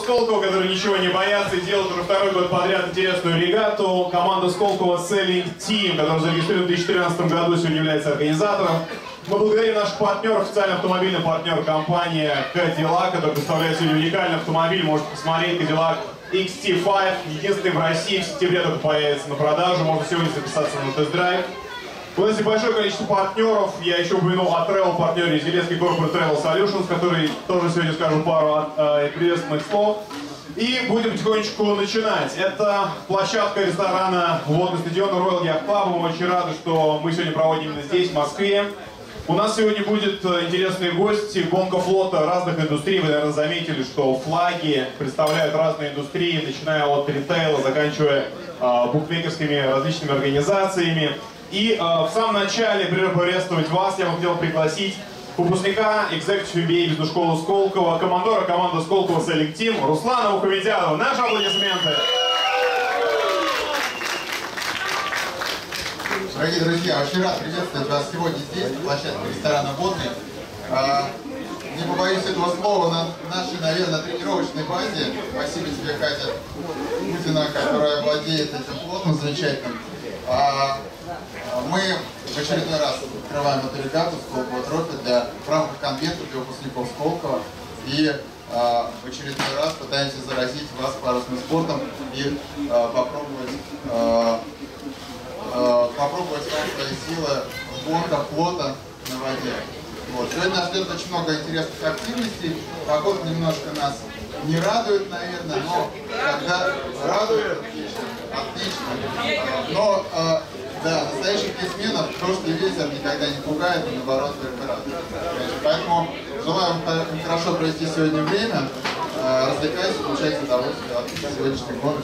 Сколково, которые ничего не боятся и делают уже второй год подряд интересную регату. Команда Сколково Selling Team, которая зарегистрирована в 2013 году, сегодня является организатором. Мы благодарим наших партнеров, официальный автомобильный партнер компания Cadillac, который представляет сегодня уникальный автомобиль. Можете посмотреть, Cadillac XT5, единственный в России, в сентябре только появится на продажу. Можно сегодня записаться на тест-драйв. У нас есть большое количество партнеров. Я еще упомянул о travel-партнере Зеленский Corporate Travel Solutions, который тоже сегодня скажу пару приветственных слов. И будем потихонечку начинать. Это площадка ресторана «Водный стадион» Royal Yacht Club. Мы очень рады, что мы сегодня проводим именно здесь, в Москве. У нас сегодня будут интересные гости, гонка флота разных индустрий. Вы, наверное, заметили, что флаги представляют разные индустрии, начиная от ритейла, заканчивая букмекерскими различными организациями. И в самом начале, прежде чем приветствовать вас, я бы хотел пригласить выпускника Executive MBA бизнес-школы Сколково, командора команды Сколково Selling Team Руслана Мухамедянова. Наши аплодисменты! Дорогие друзья, очень рад приветствовать вас сегодня здесь, на площадке ресторана «Водный». Не побоюсь этого слова, на нашей, наверное, тренировочной базе, спасибо тебе, Катя Путина, которая владеет этим плотом замечательным, мы в очередной раз открываем эту регату Сколково Трофи в рамках конвента для выпускников Сколково. И в очередной раз пытаемся заразить вас парусным спортом и попробовать вам свои силы в гонках флота на воде. Вот. Сегодня нас ждет очень много интересных активностей. Погода немножко нас не радует, наверное, но когда радует, отлично. Но да, настоящих спортсменов дождь и ветер никогда не пугает, и наоборот только радует. Поэтому желаю вам хорошо провести сегодня время, развлекайтесь, получайте удовольствие от сегодняшних гонок.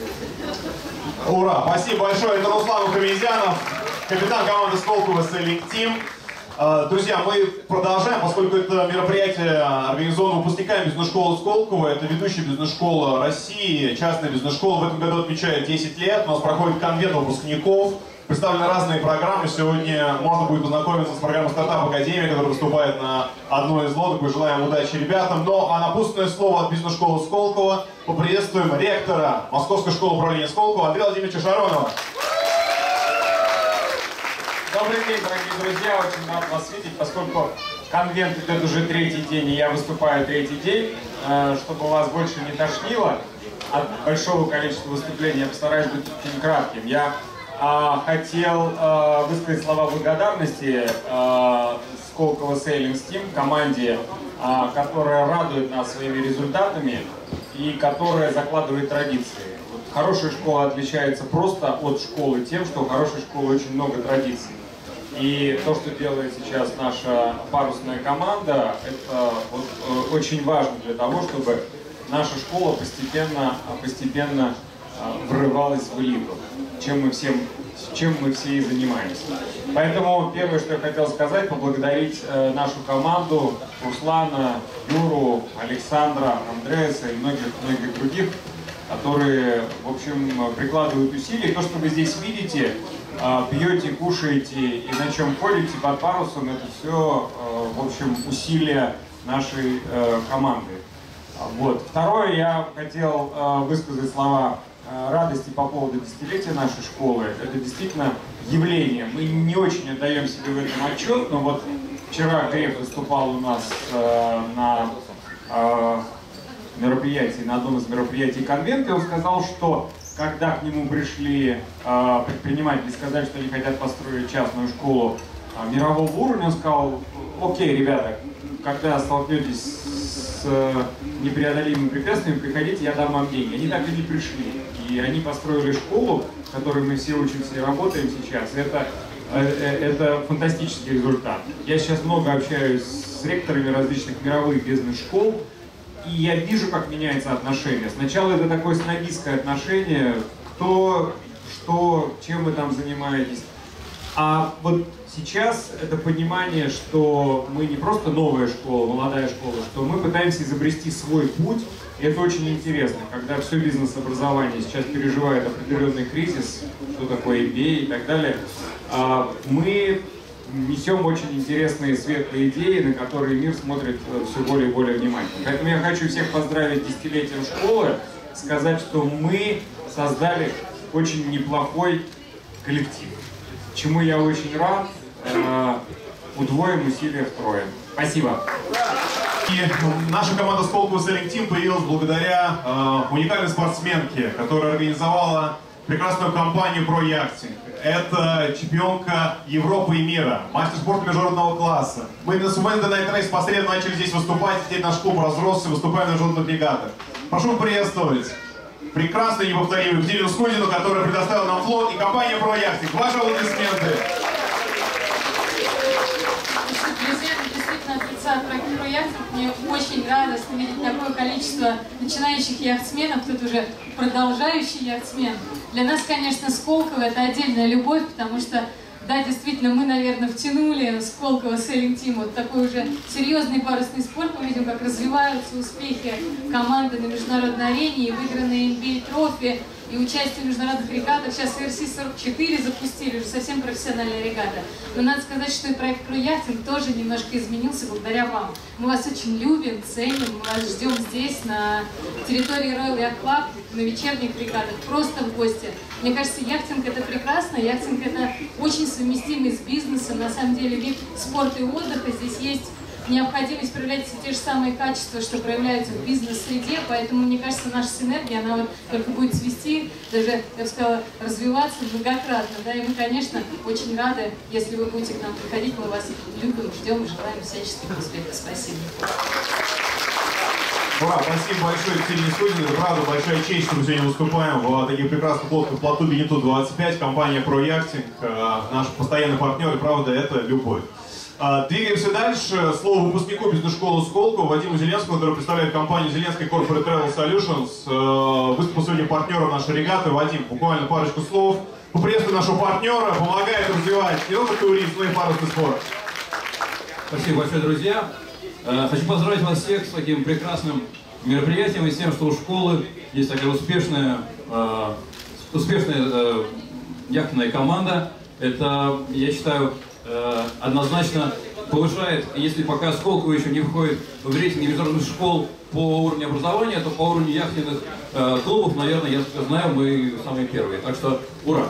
Ура! Спасибо большое. Это Руслан Мухамедянов, капитан команды Сколково Selling Team. Друзья, мы продолжаем, поскольку это мероприятие организовано выпускниками бизнес-школы Сколково. Это ведущая бизнес-школа России, частная бизнес-школа. В этом году отмечает 10 лет. У нас проходит конвент выпускников. Представлены разные программы. Сегодня можно будет познакомиться с программой «Стартап Академия», которая выступает на одной из лодок. Пожелаем удачи ребятам. Но напутственное слово от бизнес-школы Сколково. Поприветствуем ректора Московской школы управления Сколково Андрея Владимировича Шаронова. Добрый день, дорогие друзья. Очень рад вас видеть, поскольку конвент идет уже третий день, и я выступаю третий день. Чтобы вас больше не тошнило от большого количества выступлений, я постараюсь быть очень кратким. Я хотел высказать слова благодарности Сколково Selling Team, команде, которая радует нас своими результатами и которая закладывает традиции. Вот хорошая школа отличается просто от школы тем, что у хорошей школы очень много традиций. И то, что делает сейчас наша парусная команда, это вот очень важно для того, чтобы наша школа постепенно врывалась в элиту, чем мы все и занимаемся. Поэтому первое, что я хотел сказать, поблагодарить нашу команду, Руслана, Юру, Александра, Андреаса и многих других, которые, в общем, прикладывают усилия. То, что вы здесь видите, пьете, кушаете и на чем ходите под парусом, это все, в общем, усилия нашей команды. Вот. Второе, я хотел высказать слова радости по поводу десятилетия нашей школы. Это действительно явление. Мы не очень отдаем себе в этом отчет, но вот вчера Глеб выступал у нас на мероприятии, на одном из мероприятий конвента, и он сказал, что когда к нему пришли предприниматели и сказали, что они хотят построить частную школу мирового уровня, он сказал: окей, ребята, когда столкнетесь с непреодолимыми препятствиями, приходите, я дам вам деньги. Они так и не пришли. И они построили школу, в которой мы все учимся и работаем сейчас. Это фантастический результат. Я сейчас много общаюсь с ректорами различных мировых бизнес-школ, и я вижу, как меняется отношение. Сначала это такое снобистское отношение, кто, что, чем вы там занимаетесь. А вот сейчас это понимание, что мы не просто новая школа, молодая школа, что мы пытаемся изобрести свой путь. И это очень интересно, когда все бизнес-образование сейчас переживает определенный кризис, что такое MBA и так далее. Мы несем очень интересные светлые идеи, на которые мир смотрит все более и более внимательно. Поэтому я хочу всех поздравить с десятилетием школы, сказать, что мы создали очень неплохой коллектив, чему я очень рад. Удвоим усилия втрое. Спасибо. И наша команда Сколково Selling Team появилась благодаря уникальной спортсменке, которая организовала прекрасную кампанию про яхтинг. Это чемпионка Европы и мира, мастер спорта международного класса. Мы именно с Wednesday Night Race посредственно начали здесь выступать, теперь наш клуб разросся, выступаем на международных регатах. Прошу приветствовать прекрасную и неповторимую Екатерину Скудину, которая предоставила нам флот, и компания про яхтинг. Ваши аплодисменты. Друзья, действительно, от лица проекта «Про яхтинг» мне очень радостно видеть такое количество начинающих яхтсменов, тут уже продолжающий яхтсмен. Для нас, конечно, Сколково — это отдельная любовь, потому что, да, действительно, мы, наверное, втянули Сколково Selling Team вот такой уже серьезный парусный спорт. Мы видим, как развиваются успехи команды на международной арене, и выигранные NBA трофи, и участие в международных регатах. Сейчас RC44 запустили, уже совсем профессиональная регата. Но надо сказать, что и проект «Про яхтинг» тоже немножко изменился благодаря вам. Мы вас очень любим, ценим, мы вас ждем здесь, на территории Royal Yacht Club, на вечерних регатах, просто в гости. Мне кажется, яхтинг — это прекрасно, яхтинг — это очень совместимый с бизнесом, на самом деле, вид спорта и отдыха. Здесь есть необходимость проявлять все те же самые качества, что проявляются в бизнес-среде, поэтому, мне кажется, наша синергия, она вот только будет свести, даже, я бы сказала, развиваться многократно, да, и мы, конечно, очень рады, если вы будете к нам приходить, мы вас любим, ждем и желаем всяческих успехов. Спасибо. Ура, спасибо большое Екатерине Скудиной. Это правда большая честь, что мы сегодня выступаем в таких прекрасных лодках плоту Бенету 25, компания «Про яхтинг», наш постоянный партнер, и правда, это любовь. Двигаемся дальше. Слово выпускнику бизнес-школы Сколково Вадиму Зеленскому, который представляет компанию Зеленский Corporate Travel Solutions. Выступил сегодня партнером нашей регаты. Вадим, буквально парочку слов. Поприветствуй нашего партнера, помогает развивать не только туризм, но и парусный спорт. Спасибо большое, друзья. Хочу поздравить вас всех с таким прекрасным мероприятием и с тем, что у школы есть такая успешная яхтенная команда. Это, я считаю, однозначно повышает, если пока Сколково еще не входит в рейтинг международных школ по уровню образования, то по уровню яхтенных клубов, наверное, я знаю, мы самые первые. Так что ура!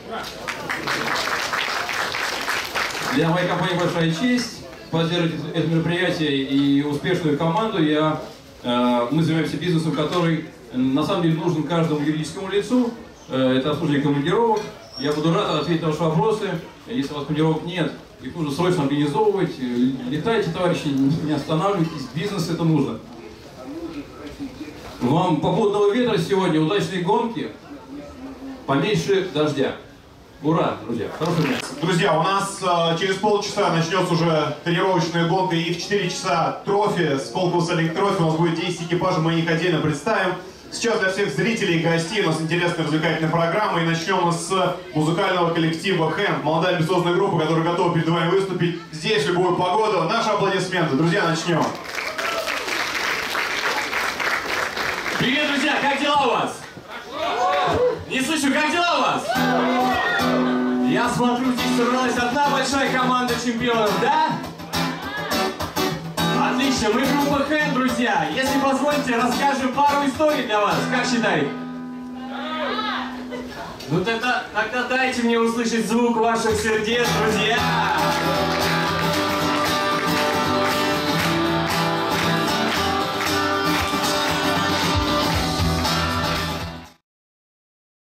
Для моей компании большая честь поддерживать это мероприятие и успешную команду. Мы занимаемся бизнесом, который на самом деле нужен каждому юридическому лицу. Это обслуживание командировок. Я буду рад ответить на ваши вопросы. Если у вас командировок нет, их нужно срочно организовывать. Летайте, товарищи, не останавливайтесь. Бизнес это нужно. Вам попутного ветра сегодня, удачной гонки, поменьше дождя. Ура, друзья! Хорошего дня! Друзья, у нас через полчаса начнется уже тренировочная гонка, и в 4 часа трофи, Сколково Selling трофи. У нас будет 10 экипажей, мы их отдельно представим. Сейчас для всех зрителей и гостей у нас интересная развлекательная программа, и начнем мы с музыкального коллектива «Хэнд», молодая амбициозная группа, которая готова перед вами выступить здесь в любую погоду. Наши аплодисменты. Друзья, начнем. Привет, друзья! Как дела у вас? Не слышу, как дела у вас? Я смотрю, здесь собралась одна большая команда чемпионов, да? Отлично, мы группа «Хэнд», друзья. Если позволите, расскажем пару историй для вас. Как считаете? Ну тогда дайте мне услышать звук ваших сердец, друзья.